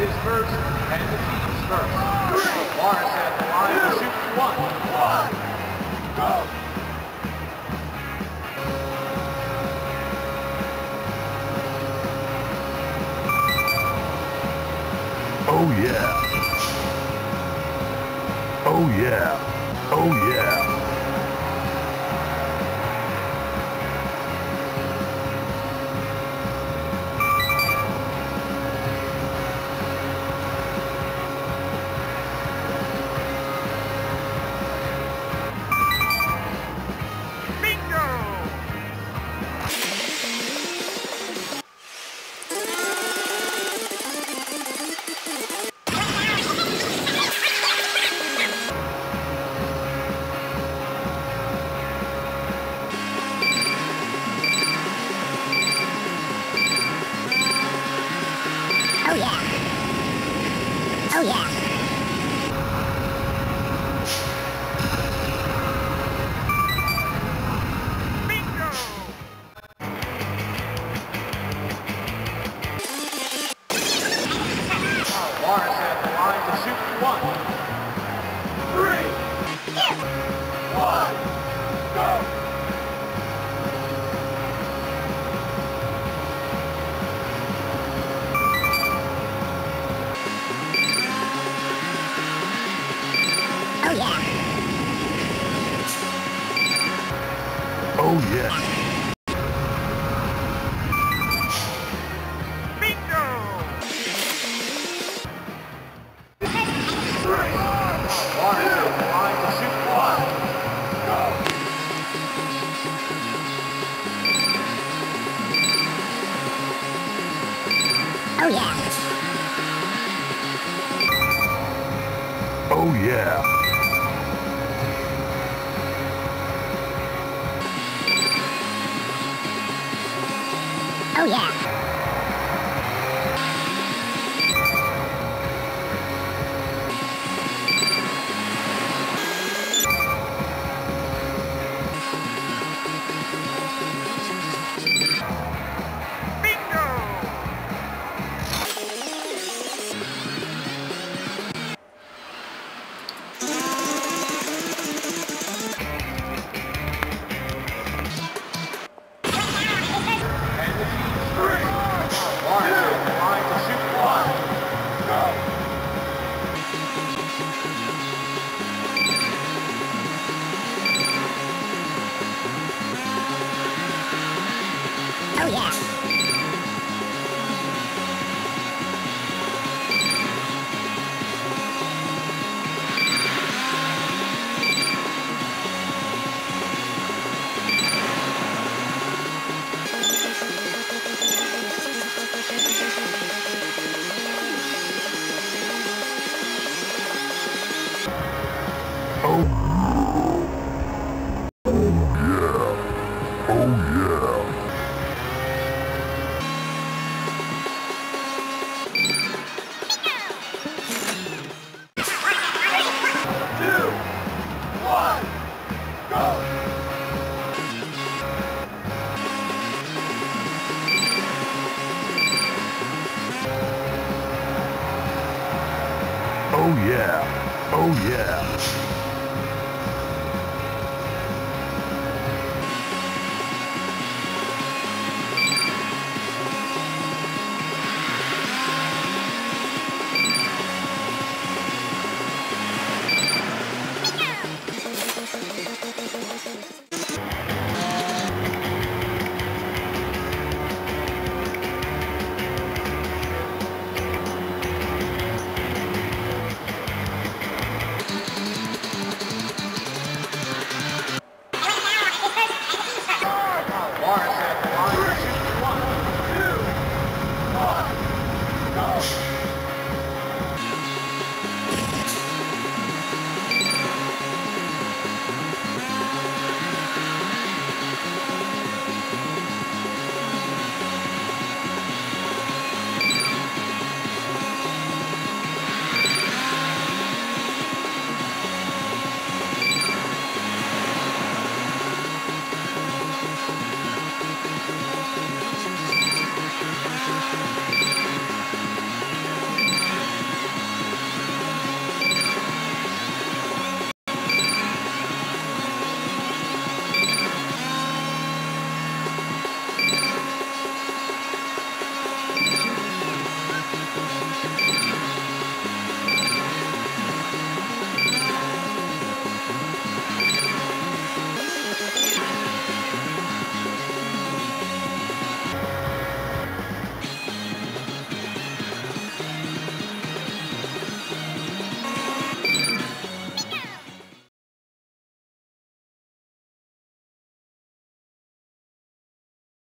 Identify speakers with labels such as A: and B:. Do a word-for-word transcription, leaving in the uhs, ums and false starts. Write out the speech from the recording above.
A: his first and the team's first. Morris at the line to shoot one. One. Go.
B: Oh yeah. Oh yeah. Oh yeah.
C: Oh yeah. Oh yeah.
A: Bingo! Morris at the line to shoot one. Three. One. Go.
C: Oh yeah.
B: Oh yeah.
A: Bingo! Three. Morris at the line to shoot one. Go.
C: Oh yeah.
B: Oh yeah.
C: Oh yeah.
A: Bingo! And the team's three. Morris at the line to shoot one. Go.
C: Oh yeah.
B: Oh. Oh yeah.
A: Two. One. Go.
B: Oh yeah. Oh yeah.